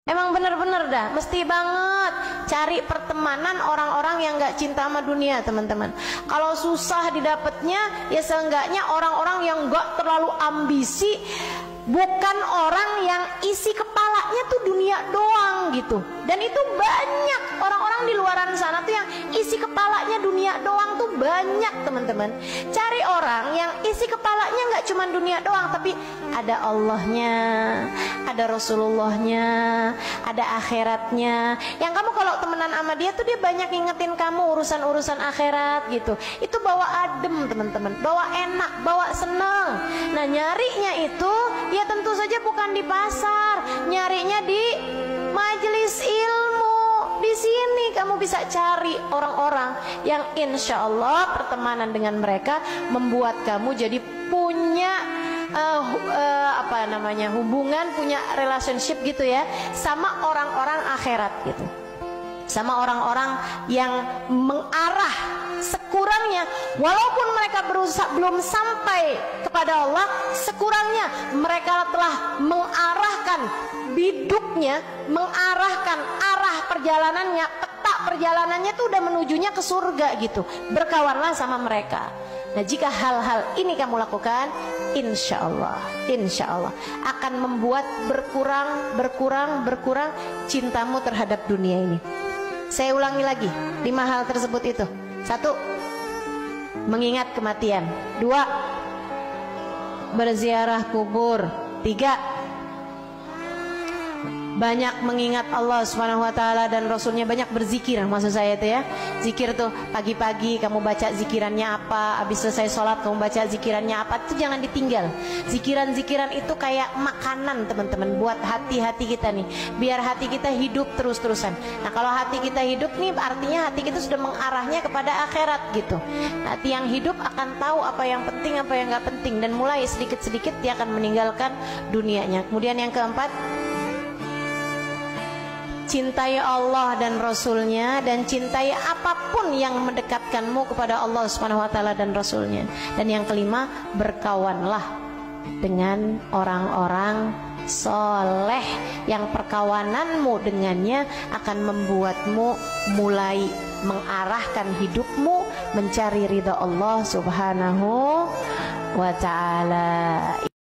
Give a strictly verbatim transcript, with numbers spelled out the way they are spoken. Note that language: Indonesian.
Emang bener-bener dah, mesti banget cari pertemanan orang-orang yang gak cinta sama dunia, teman-teman. Kalau susah didapatnya, ya seenggaknya orang-orang yang gak terlalu ambisi, bukan orang yang isi kepalanya tuh dunia doang gitu. Dan itu banyak orang-orang di luaran sana tuh yang isi kepalanya dunia doang tuh banyak, teman-teman. Cari orang yang isi kepalanya nggak cuma dunia doang, tapi ada Allahnya, ada Rasulullahnya, ada akhiratnya. Yang kamu kalau temenan sama dia tuh dia banyak ngingetin kamu urusan-urusan akhirat gitu. Itu bawa adem, teman-teman, bawa enak, bawa seneng. Nah, nyarinya itu ya tentu saja bukan di pasar, nyarinya di majelis ilmu. Di sini kamu bisa cari orang-orang yang insya Allah pertemanan dengan mereka membuat kamu jadi punya uh, uh, apa namanya hubungan, punya relationship gitu ya, sama orang-orang akhirat gitu, sama orang-orang yang mengarah sekurangnya, walaupun mereka berusaha belum sampai kepada Allah, sekurangnya mereka telah mengarahkan biduknya, mengarahkan arah perjalanannya, peta perjalanannya tuh udah menujunya ke surga gitu. Berkawanlah sama mereka. Nah, jika hal-hal ini kamu lakukan, insya Allah, insya Allah akan membuat berkurang, berkurang, berkurang cintamu terhadap dunia ini. Saya ulangi lagi, lima hal tersebut itu. Satu, mengingat kematian. Dua, berziarah kubur. Tiga, banyak mengingat Allah Subhanahu wa taala dan Rasulnya, banyak berzikir. Maksud saya itu ya, zikir tuh pagi-pagi kamu baca zikirannya apa, habis selesai sholat kamu baca zikirannya apa, itu jangan ditinggal. Zikiran-zikiran itu kayak makanan, teman-teman, buat hati-hati kita nih, biar hati kita hidup terus-terusan. Nah, kalau hati kita hidup nih, artinya hati kita sudah mengarahnya kepada akhirat gitu. Hati yang hidup akan tahu apa yang penting, apa yang gak penting, dan mulai sedikit-sedikit dia akan meninggalkan dunianya. Kemudian yang keempat, cintai Allah dan Rasulnya, dan cintai apapun yang mendekatkanmu kepada Allah Subhanahu wa taala dan Rasulnya. Dan yang kelima, berkawanlah dengan orang-orang soleh yang perkawananmu dengannya akan membuatmu mulai mengarahkan hidupmu mencari ridha Allah Subhanahu wa taala.